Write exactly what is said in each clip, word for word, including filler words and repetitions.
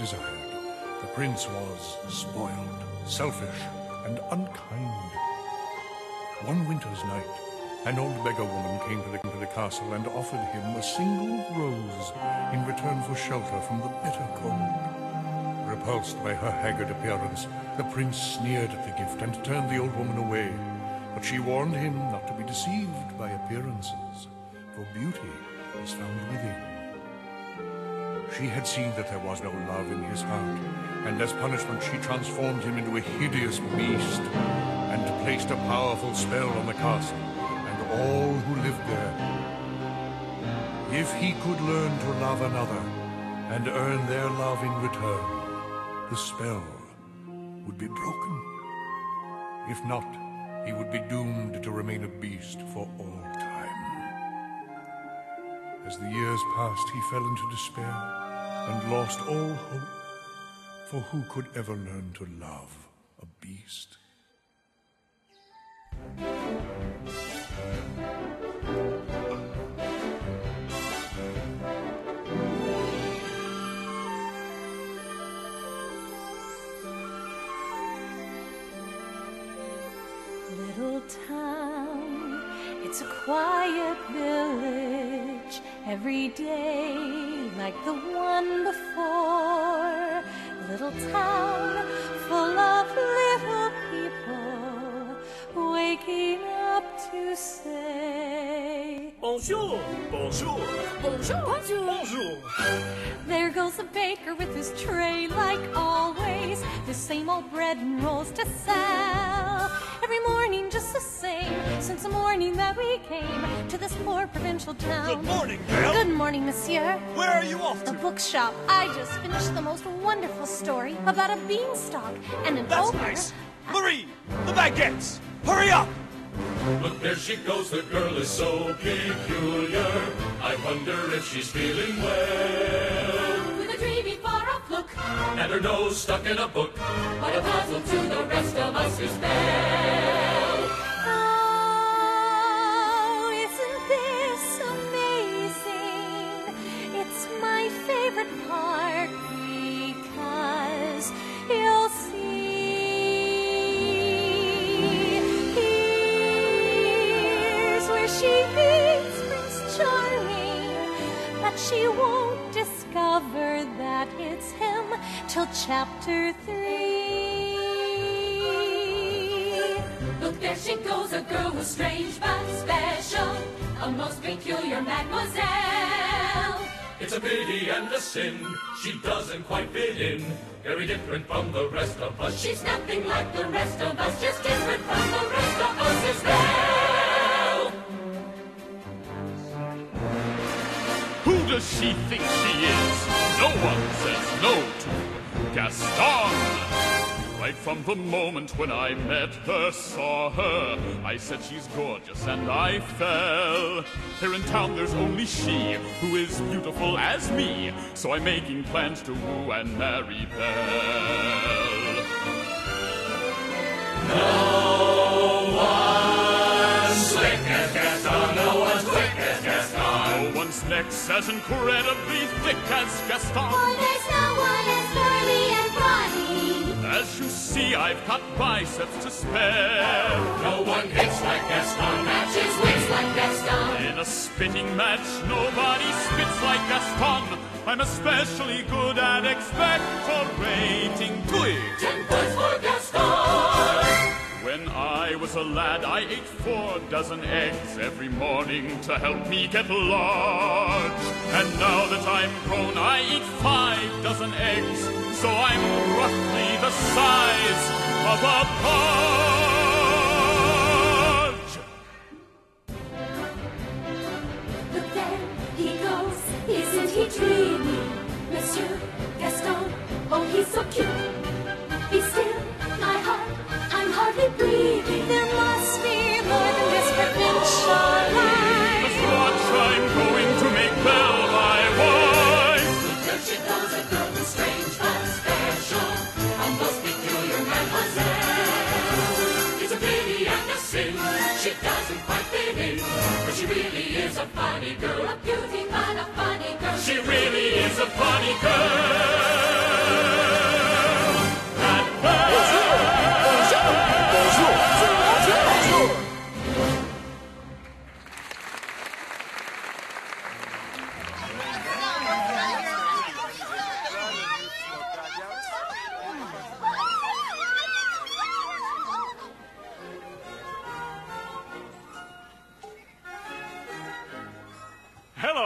desired. The prince was spoiled, selfish, and unkind. One winter's night, an old beggar woman came to the, to the castle and offered him a single rose in return for shelter from the bitter cold. Repulsed by her haggard appearance, the prince sneered at the gift and turned the old woman away. But she warned him not to be deceived by appearances, for beauty is found within. She had seen that there was no love in his heart, and as punishment she transformed him into a hideous beast and placed a powerful spell on the castle and all who lived there. If he could learn to love another and earn their love in return, the spell would be broken. If not, he would be doomed to remain a beast for all time. As the years passed, he fell into despair and lost all hope, for who could ever learn to love a beast? Little town, it's a quiet village, every day like the one before. Little town full of little people waking up to say Bonjour, bonjour, bonjour, bonjour, bonjour. There goes the baker with his tray like always, the same old bread and rolls to sell. Every morning just the same, since the morning that we came to this poor provincial town. Good morning, Belle. Good morning, monsieur. Where are you off The to? bookshop. I just finished the most wonderful story about a beanstalk and an That's ogre. nice. Marie, the baguettes. Hurry up. Look, there she goes, the girl is so peculiar. I wonder if she's feeling well. With a dreamy far-off look, And her nose stuck in a book. what a puzzle to the rest of us is Belle. Oh, isn't this amazing? It's my favorite part because you'll see. Here's where she meets Prince Charming, but she won't discover that it's him till chapter three. Look, there she goes, a girl who's strange but special, a most peculiar mademoiselle. It's a pity and a sin. She doesn't quite fit in. Very different from the rest of us. She's nothing like the rest of us, just different from the rest of us as well. Who does she think she is? No one says no to Gaston. Right from the moment when I met her, saw her, I said she's gorgeous and I fell. Here in town there's only she who is beautiful as me, so I'm making plans to woo and marry Belle. No one's slick as Gaston. No one's quick as Gaston. No one's neck's as incredibly thick as Gaston. For there's no one as burly and brawny. As you see, I've got biceps to spare. No one hits like Gaston. Matches wits like Gaston. In a spitting match, nobody spits like Gaston. I'm especially good at expectorating twigs. Ten points for Gaston. When I was a lad, I ate four dozen eggs every morning to help me get large. And now that I'm grown, I eat five dozen eggs, so I'm roughly the size of a podge. Look, there he goes, isn't he dreamy? Monsieur Gaston, oh he's so cute. Be still, my heart, I'm hardly breathing. There must be more than this provincial life. As much I'm going to make Belle my wife. There she goes, a girl who's strange but special, a most peculiar mademoiselle. It's a pity and a sin. She doesn't quite fit in. But she really is a funny girl. A beauty but a funny girl. She really is a funny girl.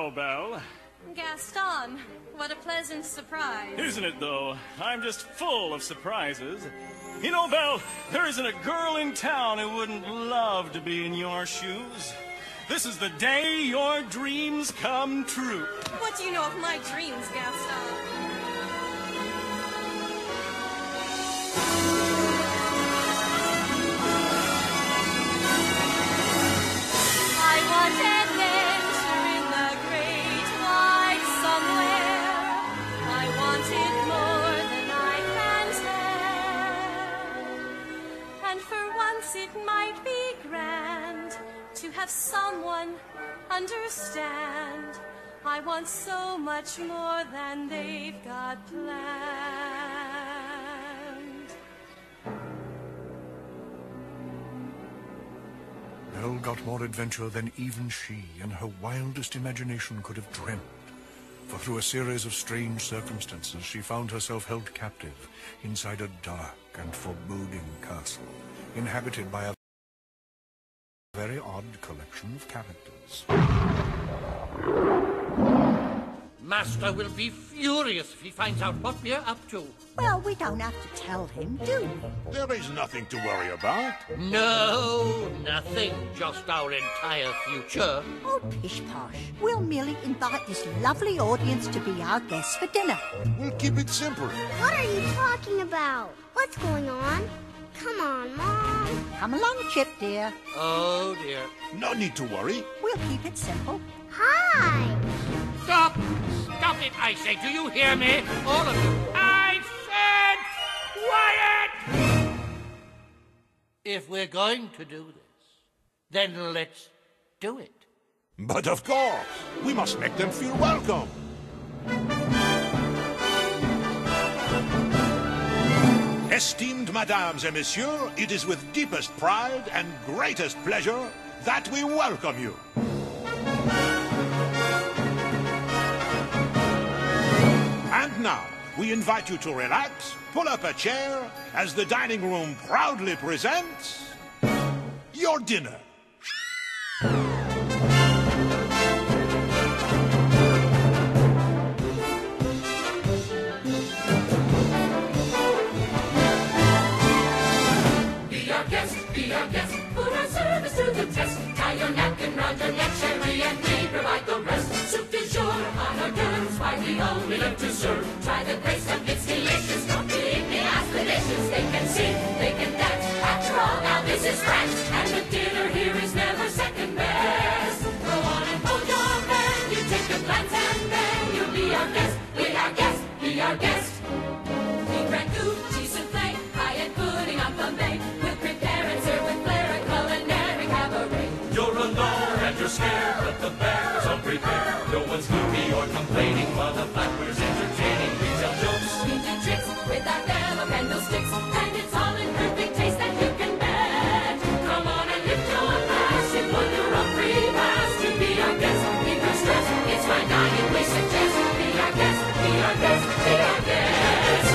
Hello, Belle. Gaston, what a pleasant surprise. Isn't it, though? I'm just full of surprises. You know, Belle, there isn't a girl in town who wouldn't love to be in your shoes. This is the day your dreams come true. What do you know of my dreams, Gaston? I want adventure in the great wide somewhere. I want it more than I can tell. And for once it might be grand to have someone understand. I want so much more than they've got planned. Belle got more adventure than even she in her wildest imagination could have dreamt. For through a series of strange circumstances, she found herself held captive inside a dark and foreboding castle, inhabited by a very odd collection of characters. Master will be furious if he finds out what we're up to. Well, we don't have to tell him, do we? There is nothing to worry about. No, nothing. Just our entire future. Oh, pish-posh. We'll merely invite this lovely audience to be our guests for dinner. We'll keep it simple. What are you talking about? What's going on? Come on, Mom. Come along, Chip, dear. Oh, dear. No need to worry. We'll keep it simple. Hi. Stop! Stop it, I say. Do you hear me? All of you. I said quiet! If we're going to do this, then let's do it. But of course, we must make them feel welcome. Esteemed madames et messieurs, it is with deepest pride and greatest pleasure that we welcome you. And now, we invite you to relax, pull up a chair, as the dining room proudly presents your dinner. Be our guest, be our guest, put our service to the test. Tie your napkin round your neck, Sherry, and we provide the rest. Soup du jour, on hors d'oeuvres, why we only live to serve. Try the grace of its delicious, don't believe me, ask the dishes. They can sing, they can dance, after all, now this is France. And the dinner here is never second best. Go on and hold your hand, you take a glance and then you'll be our guest, be our guest, be our guest. King ragout, cheese soufflé, high-end pudding on Bombay. We'll prepare and serve with flair and culinary cabaret. You're alone and you're scared, but the bear's unprepared. No one's gloomy or complaining while the flatware's entertaining. We tell jokes, we do tricks with our yellow candlesticks, and it's all in perfect taste that you can bet. Come on and lift your glass, you wonder of free pass to be our guest. Keep your stress, it's fine dining we suggest. Be our guest, be our guest, be our guest.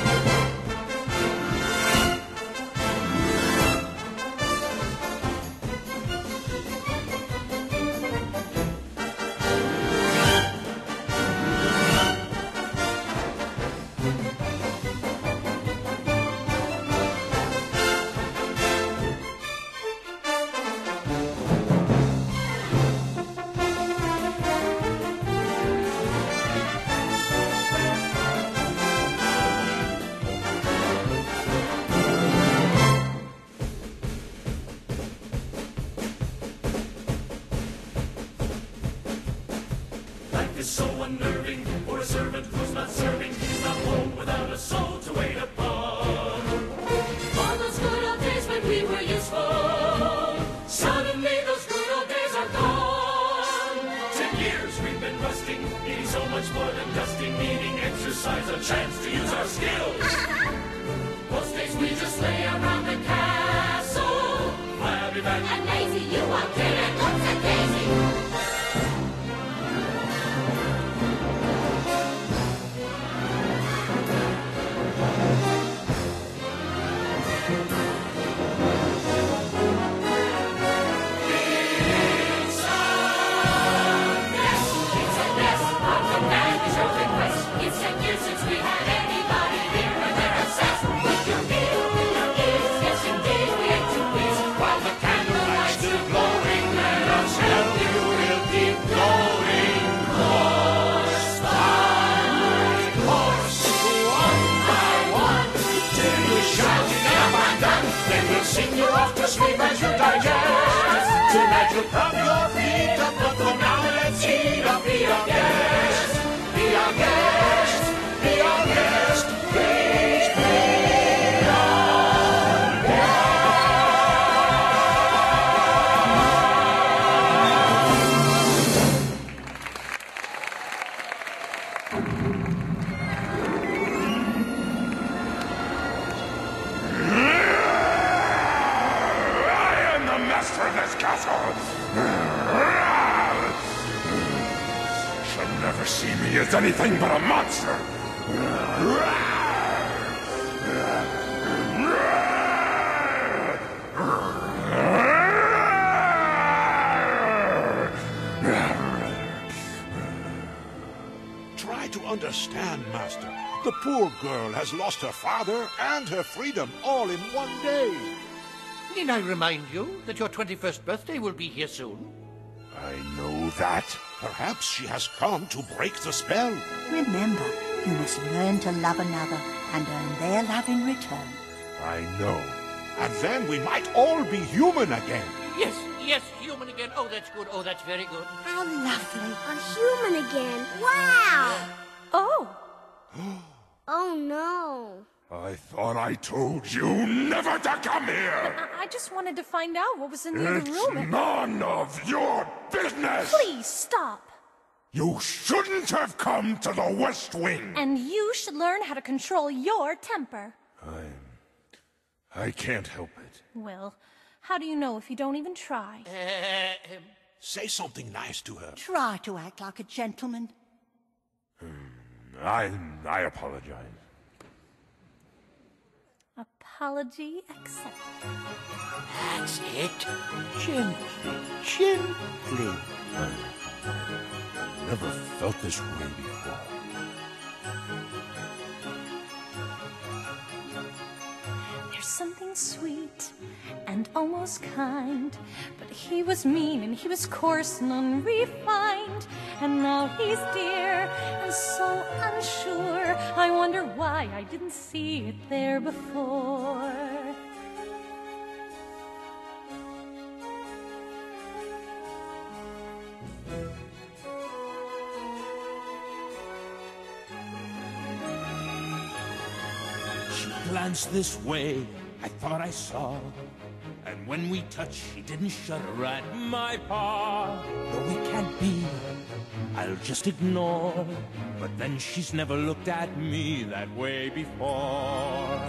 Life is so unnerving for a servant who's not serving. He's not home without a soul to wait upon. All those good old days when we were useful, suddenly those good old days are gone. Ten years we've been rusting, needing so much more than dusting, needing exercise, a chance to use our skills. Most days we just lay around the castle, flabby back and lazy. You walk in and looks at Daisy. sleep as you digest. Tonight you'll prop your feet up, but for now let's eat up. Be our guest, be our guest, be our guest. Please be our guest. Master of this castle should never see me as anything but a monster. Try to understand, Master. The poor girl has lost her father and her freedom all in one day. Need I remind you that your twenty-first birthday will be here soon? I know that. Perhaps she has come to break the spell. Remember, you must learn to love another and earn their love in return. I know. And then we might all be human again. Yes, yes, human again. Oh, that's good. Oh, that's very good. How lovely. A human again. Wow! Oh, Oh no. I thought I told you never to come here! I, I just wanted to find out what was in the other It's room. none of your business! Please stop. You shouldn't have come to the West Wing! And you should learn how to control your temper. I'm... I can't help it. Well, how do you know if you don't even try? Uh, um, Say something nice to her. Try to act like a gentleman. I... I apologize. Apology accepted. that's it. Gently, gently. Never felt this way before. There's something sweet and almost kind, but he was mean and he was coarse and unrefined, and now he's dear and so unsure. I wonder why I didn't see it there before. She glanced this way, I thought I saw. And when we touched, she didn't shudder at my paw. No, we can't be, I'll just ignore. But then she's never looked at me that way before.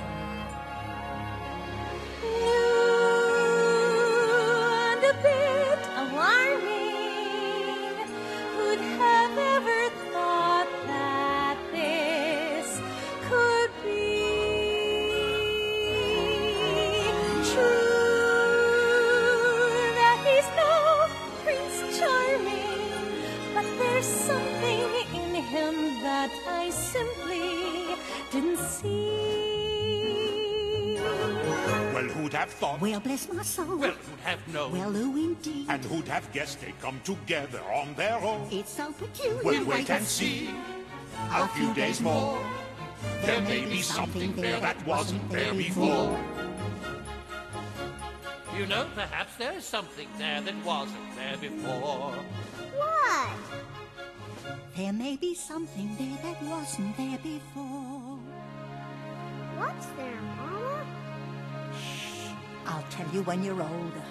And a bit alarming. Who'd have ever thought that this could be true? That he's no Prince Charming, but there's something in him that I simply didn't see. Well, who'd have thought? Well, bless my soul. Well, who'd have known? Well, who indeed? And who'd have guessed they'd come together on their own? It's so peculiar. We'll wait and see. A few days more. There may be something there that wasn't there before. You know, perhaps there is something there that wasn't there before. What? There may be something there that wasn't there before. What's there, Mama? I'll tell you when you're older.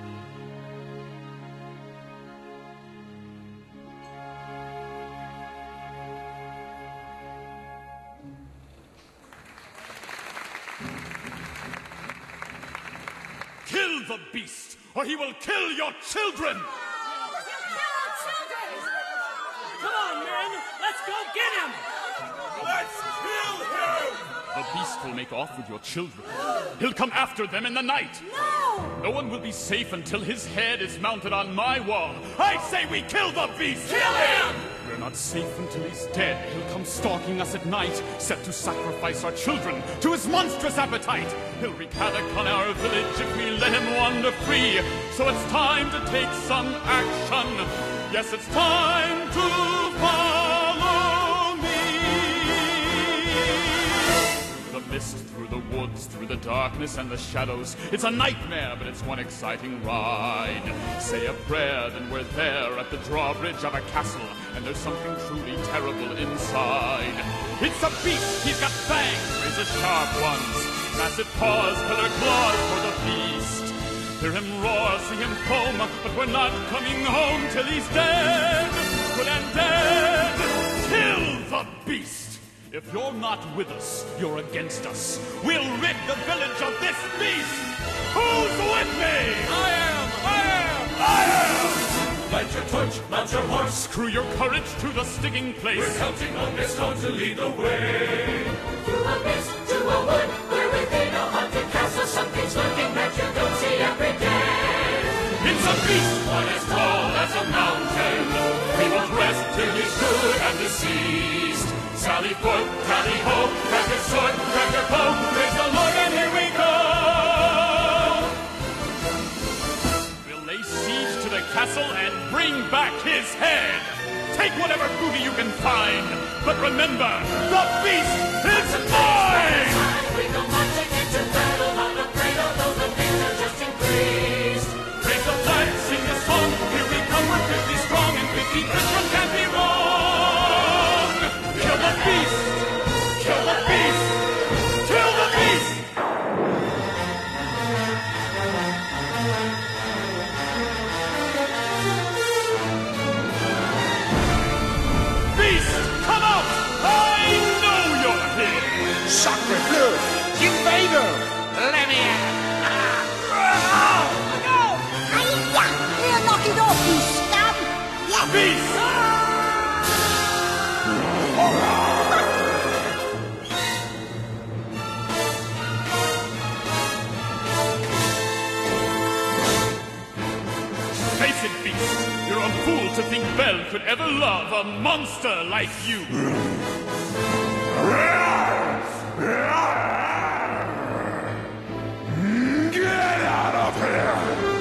Kill the beast, or he will kill your children! Come on, men! Let's go get him! Let's kill him! The beast will make off with your children. He'll come after them in the night. No! No one will be safe until his head is mounted on my wall. I say we kill the beast! Kill him! We're not safe until he's dead. He'll come stalking us at night, set to sacrifice our children to his monstrous appetite. He'll wreak havoc on our village if we let him wander free. So it's time to take some action. Yes, it's time to follow me. The mist, through the woods, through the darkness and the shadows. It's a nightmare, but it's one exciting ride. Say a prayer, then we're there at the drawbridge of a castle, and there's something truly terrible inside. It's a beast, he's got fangs, razor sharp ones, massive paws, killer claws for the beast. Hear him roar, see him foam, but we're not coming home till he's dead, good and dead. Kill the beast! If you're not with us, you're against us. We'll rid the village of this beast! Who's with me? I am! I am! I am! Light your torch, mount your horse. Screw your courage to the sticking place. We're counting on Gaston to lead the way. Through a mist, to a wood, we're within a haunted castle. Something's lurking that you don't see every day. It's a beast, one as tall as a mountain. We won't rest till he's good and deceased. Sally forth, tally ho, grab your sword, grab your bow, praise the Lord, and here we go. We'll lay siege to the castle and bring back his head. Take whatever booty you can find, but remember, the beast is mine! We go marching into battle, not afraid, although the things are just increased. Raise the flag, sing the song, here we come, we're fifty strong, and fifty Christians can't be wrong. Kill the beast! Kill the beast! Kill the beast! Beast, come out! I know you're here! Sacre bleu! Invader! Let me out! Here, knock it off, you scum! Yeah. Beast! Face it, Beast! You're a fool to think Belle could ever love a monster like you! Get out of here!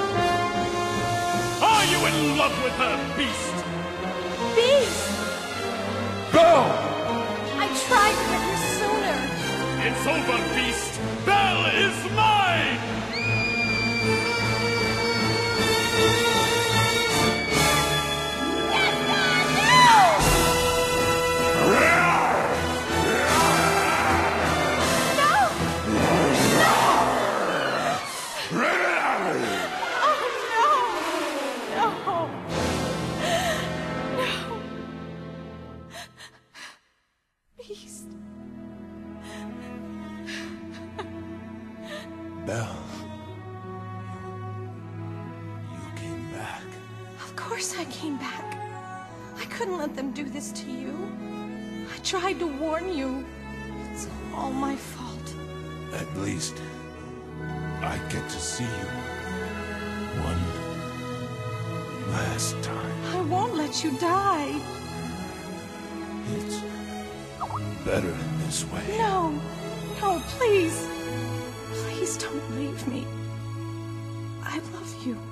Are you in love with her, Beast? Beast! Go! I tried to get here sooner. It's over, Beast! Belle is mine! Belle, you, you came back. Of course I came back. I couldn't let them do this to you. I tried to warn you. It's all my fault. At least, I get to see you one last time. I won't let you die. It's better this way. No, no, please. Please don't leave me. I love you.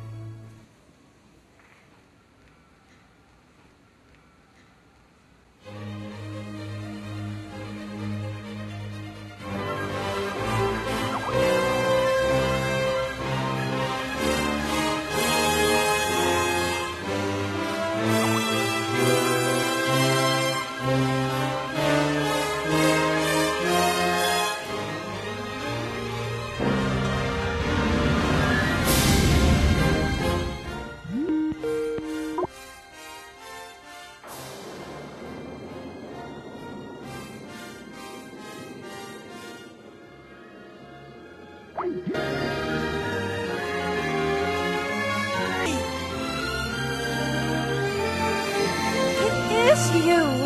It is you.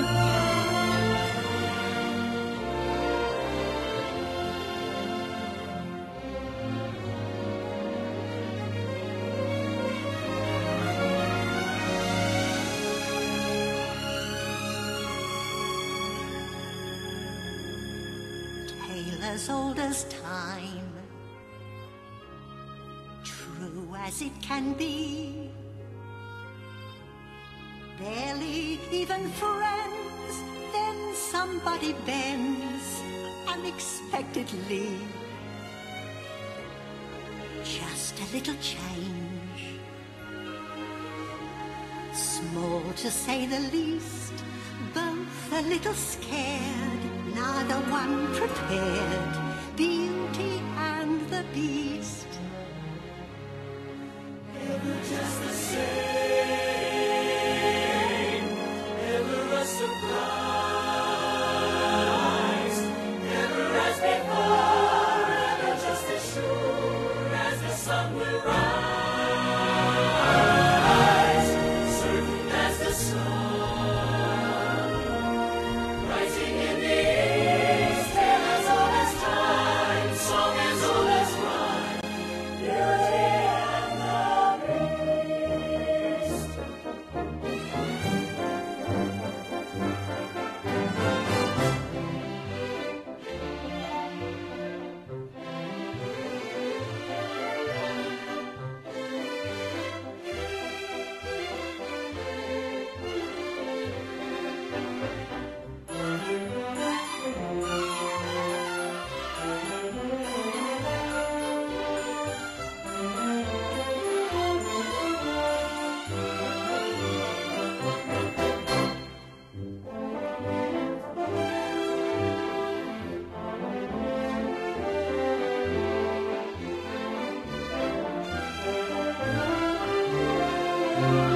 Tale as old as time, true as it can be. Barely even friends, then somebody bends unexpectedly. Just a little change, small to say the least, both a little scared, neither one prepared, Beauty and the Beast. Ever just the same, ever a surprise, never as before, ever just as sure as the sun will rise, certain as the sun, rising in the east, and as old as time, song as old as rhyme, beauty and the beast. Thank you.